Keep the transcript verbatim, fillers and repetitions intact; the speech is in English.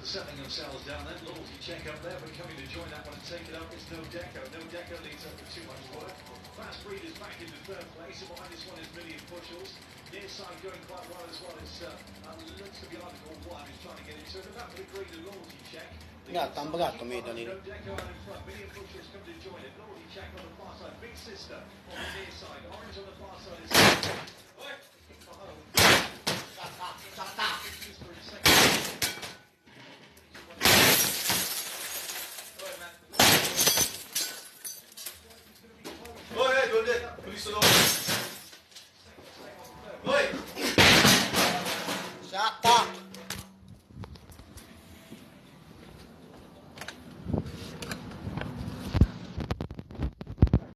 selling themselves down there. Loyalty check up there, but coming to join that one and take it up is No Deco. No Deco leads up for too much work. Fast Breeders back into third place. And behind this one is Million Bushels. Near side going quite well as well as uh, uh, looks to be Article one who's trying to get into it. About to agree to Loyalty check. Gatta, han pagato Mida lì. No Deco out in front. Million Bushels come to join it. Loyalty check on the far side. Big Sister on the near side. Orange on the far side is...